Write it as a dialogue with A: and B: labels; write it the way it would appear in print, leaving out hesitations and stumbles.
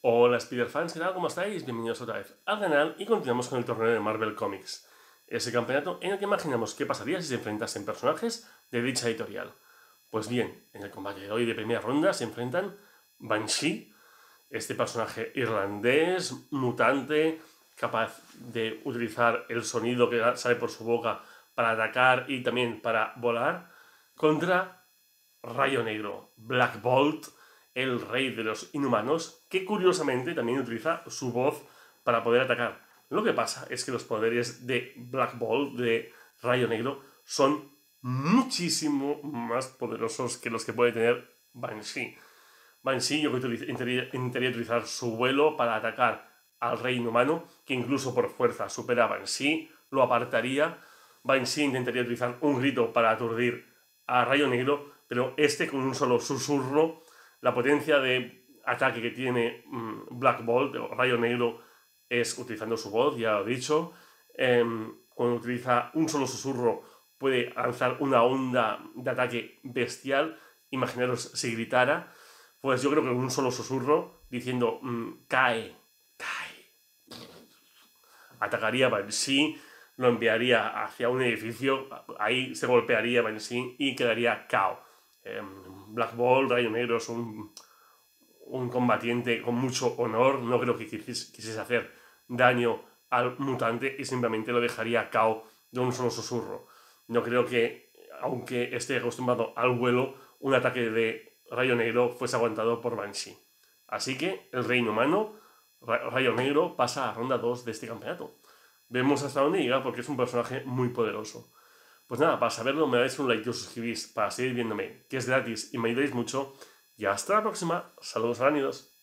A: Hola Spider-Fans, ¿qué tal? ¿Cómo estáis? Bienvenidos otra vez al canal y continuamos con el torneo de Marvel Comics. Ese campeonato en el que imaginamos qué pasaría si se enfrentasen personajes de dicha editorial. Pues bien, en el combate de hoy de primera ronda se enfrentan Banshee, este personaje irlandés, mutante, capaz de utilizar el sonido que sale por su boca para atacar y también para volar, contra Rayo Negro, Black Bolt, el rey de los inhumanos, que curiosamente también utiliza su voz para poder atacar. Lo que pasa es que los poderes de Black Bolt, de Rayo Negro, son muchísimo más poderosos que los que puede tener Banshee. Banshee yo creo que intentaría utilizar su vuelo para atacar al rey inhumano, que incluso por fuerza supera a Banshee, lo apartaría. Banshee intentaría utilizar un grito para aturdir a Rayo Negro, pero este con un solo susurro, la potencia de ataque que tiene Black Bolt, o Rayo Negro, es utilizando su voz, ya lo he dicho. Cuando utiliza un solo susurro puede lanzar una onda de ataque bestial. Imaginaros si gritara. Pues yo creo que con un solo susurro, diciendo cae, cae, atacaría a Banshee, lo enviaría hacia un edificio, ahí se golpearía Banshee y quedaría KO. Black Bolt, Rayo Negro, es un combatiente con mucho honor, no creo que quisiese hacer daño al mutante y simplemente lo dejaría KO de un solo susurro. No creo que, aunque esté acostumbrado al vuelo, un ataque de Rayo Negro fuese aguantado por Banshee. Así que el Reino Humano, Rayo Negro, pasa a ronda 2 de este campeonato. Vemos hasta dónde llega porque es un personaje muy poderoso. Pues nada, para saberlo me dais un like y os suscribís para seguir viéndome, que es gratis y me ayudáis mucho. Y hasta la próxima. Saludos, arañidos.